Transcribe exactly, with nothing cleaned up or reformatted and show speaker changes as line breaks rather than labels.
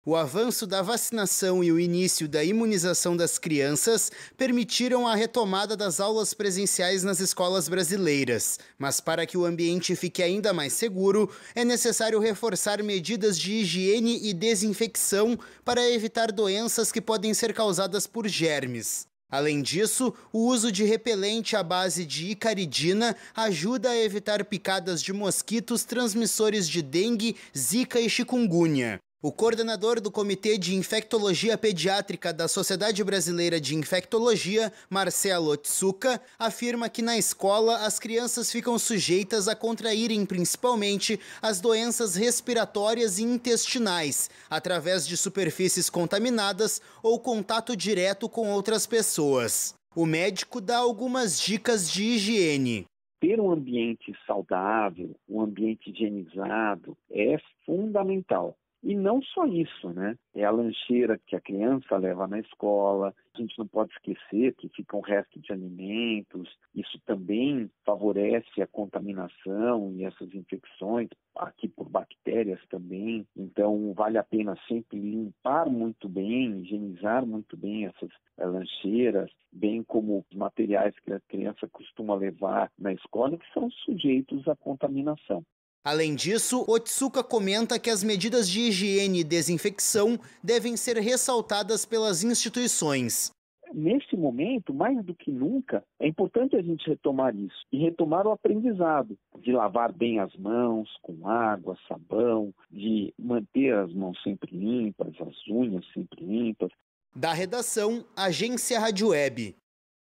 O avanço da vacinação e o início da imunização das crianças permitiram a retomada das aulas presenciais nas escolas brasileiras. Mas para que o ambiente fique ainda mais seguro, é necessário reforçar medidas de higiene e desinfecção para evitar doenças que podem ser causadas por germes. Além disso, o uso de repelente à base de icaridina ajuda a evitar picadas de mosquitos transmissores de dengue, zika e chikungunya. O coordenador do Comitê de Infectologia Pediátrica da Sociedade Brasileira de Infectologia, Marcelo Otsuka, afirma que na escola as crianças ficam sujeitas a contraírem principalmente as doenças respiratórias e intestinais, através de superfícies contaminadas ou contato direto com outras pessoas. O médico dá algumas dicas de higiene.
Ter um ambiente saudável, um ambiente higienizado é fundamental. E não só isso, né? É a lancheira que a criança leva na escola. A gente não pode esquecer que fica um resto de alimentos. Isso também favorece a contaminação e essas infecções, aqui por bactérias também. Então, vale a pena sempre limpar muito bem, higienizar muito bem essas lancheiras, bem como os materiais que a criança costuma levar na escola, que são sujeitos à contaminação.
Além disso, Otsuka comenta que as medidas de higiene e desinfecção devem ser ressaltadas pelas instituições.
Nesse momento, mais do que nunca, é importante a gente retomar isso e retomar o aprendizado de lavar bem as mãos com água, sabão, de manter as mãos sempre limpas, as unhas sempre limpas.
Da redação, Agência Rádio Web.